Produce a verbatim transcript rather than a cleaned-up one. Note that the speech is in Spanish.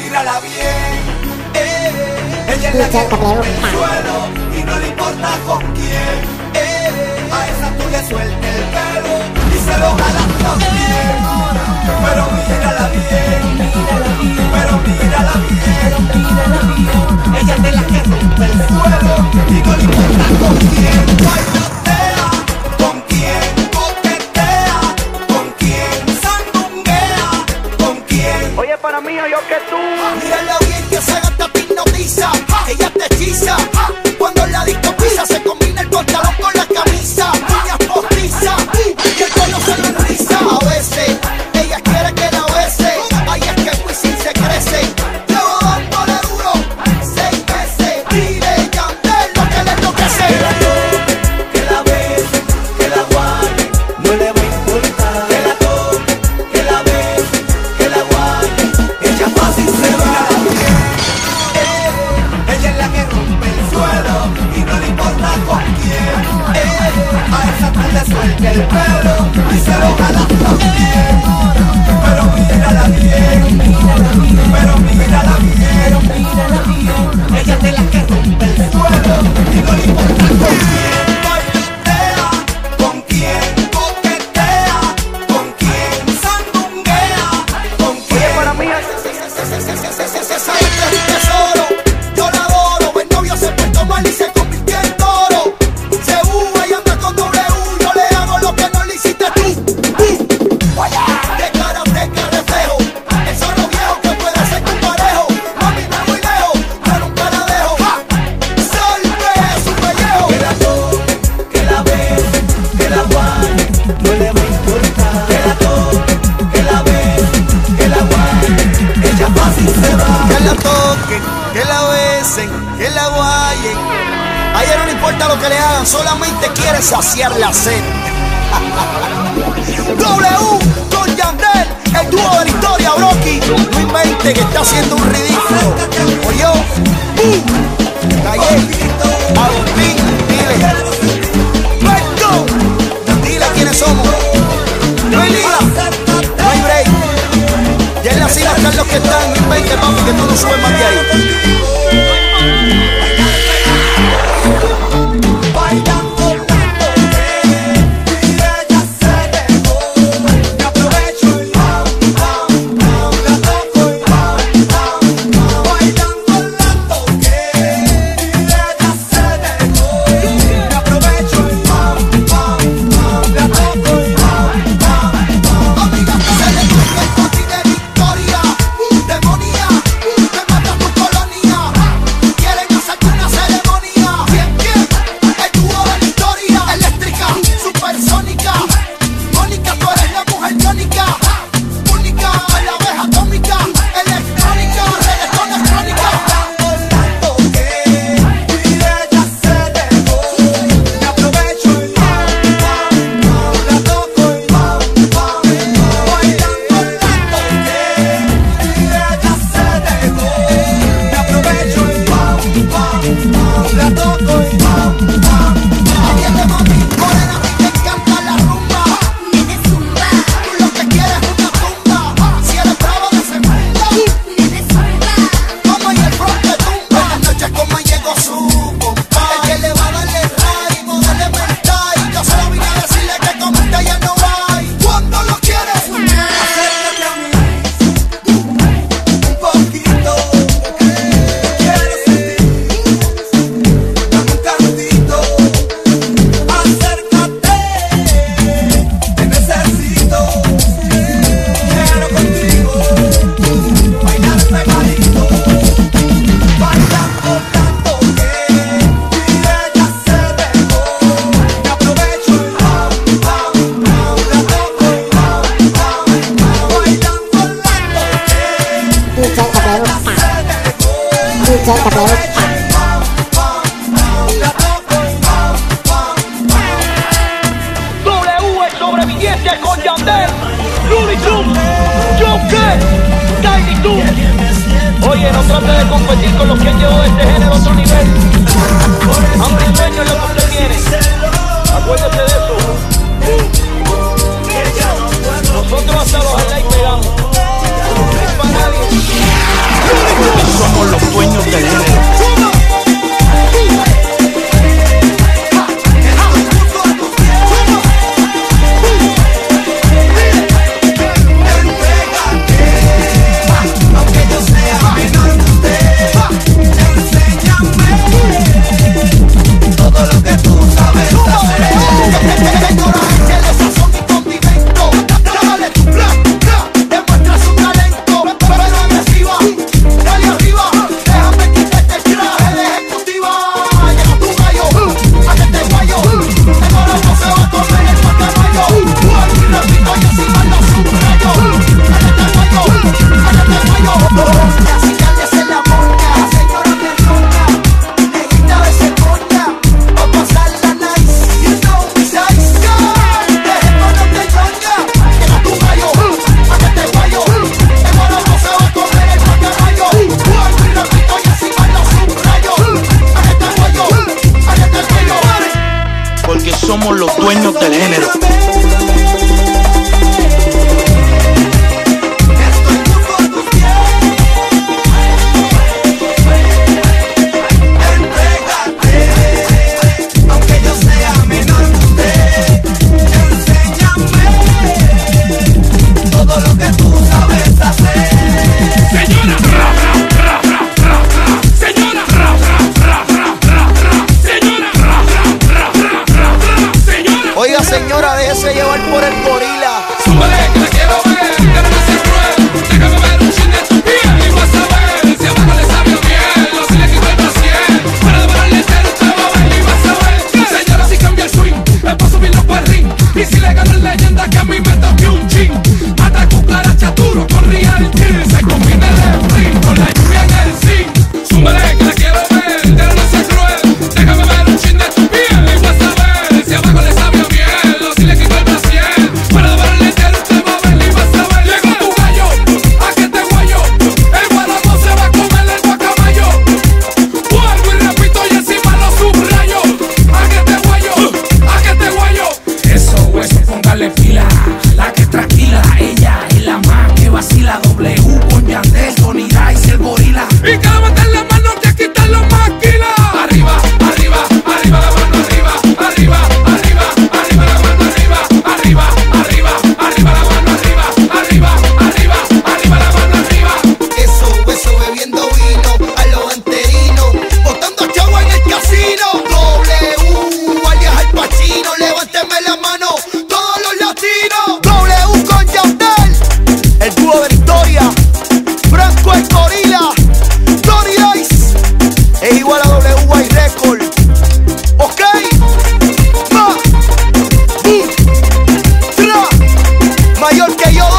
mírala bien, eh. Ella es la que rompe el suelo y no le importa con quién, eh. A esa tú le sueltes el pelo y se lo jalas también. Pero mírala bien, pero mírala bien. Ella es de la que rompe el suelo y no le importa con quién. Bailotea, con quién coquetea, con quién sandunguea, con quién. Oye, para mí, yo que tú. Mírala bien que se gasta te hipnotiza. Ella te hechiza. Cuando la disco pisa se combina el pantalón con la camisa. Uñas postizas y el tono se le enriza. A veces ella quiere que la bese. Ahí es que el Wisin se crece. Llevo dándole duro seis meses. Mire, Yandel lo que le enloquece. Que la toque, que la bese, que la guaye, no le va a importar. Que la toque, que la bese, que la guaye, ella fácil se va. Eh, ella es la que rompe el suelo y no le importa con quién. Eh, a esa tú le suelta el pelo y se lo jalas también. Pero mírala bien, pero mírala bien. Ella es de la que rompe el suelo y no le importa con quién. Bailotea, con quién coquetea, con quién sandunguea, con quién. Oye, para mí, Esa es un tesoro, yo la adoro. El novio se portó mal y se convirtió en toro. Se uva y anda con doble U. Yo le hago lo que no le hiciste tú. De cara de carreteo, el zorro viejo que puede ser tu parejo. Mami, no muy lejos, yo nunca la dejo. Solve su pellejo. Que la toque, que la bese, que la guaye, no le va a importar. Que la toque, que la bese, que la guaye, ella fácil se va. Que la toquen, que la besen, que la guayen. A ella no le importa lo que le hagan, solamente quiere saciar la sed. W con Yandel, el dúo de la historia, Brocky. No invente que está haciendo un ridículo. Oye, uh, Calle, Agustín, dile. Let's go. Dile quiénes somos. No hay liga, no hay break. Ya en la silla están los que están. No invente, papi, que tú no subes más de ahí. W el sobreviviente con Yandel, Looney Tunes, Joker, Tiny Toon. Oye, no trate de competir con los que han llevado este género a otro nivel. Hambre y sueño es lo que usted tiene. Acuérdese de eso. Nosotros hasta los highlights pegamos. No es para nadie. caballo. Las señales en la moña, señora me ronca, negrita de cepoña, pa' pasarla nice. You know me size, dejémonos de ñoña. Llega tu gallo, a que te guayo, el moro no se va a comer el guacamayo. Vuelvo y repito y encima lo subrayo. A que te guayo, a que te guayo. Porque somos los dueños del género. Oiga, señora, déjese llevar por el gorila. Súbale que la quiero ver, que no me seas cruel. Déjame ver un chin de tu piel y vas a ver si abajo le sabe bien, o si le quito el brasier. Para devorarle entero usted va a ver y vas a ver. Señora, si cambia el swing, es pa' subirlo para el ring. Y si le gano en leyenda que a mí me toque un chin. Hasta cucaracha duro con reality. Se combina el refri con la lluvia en el zinc. Súbale que la quiero ver, que no me seas cruel. Déjame ver un chin de tu piel y vas a ver si abajo le sabe bien, o si le quito el brasier. Para devorarle entero usted va a ver y vas a ver. Llegó tu gallo, a que te guayo. El guaramo se va a comer el guacamayo. Vuelvo y repito y encima lo subrayo. A que te guayo, a que te guayo. Eso, eso, póngale fila. La que tranquila, ella es la más que vacila. W con Yandel, Tony Dice, el gorila. Y que levanten la mano que aquí están los maquilas. Arriba, arriba, arriba la mano arriba. Arriba, arriba, arriba la mano arriba. Arriba, arriba, arriba la mano arriba. Arriba, arriba, arriba la mano arriba. Eso, eso, bebiendo vino a lo anterino, botando chavo en el casino. W, alias Al Pacino, levánteme la mano todos los latinos. W con Yandel, el dúo de Victoria, Franco el gorila, Tony Dice, es igual a W Y Record. Ok, ma, bu, tra, mayor que yo.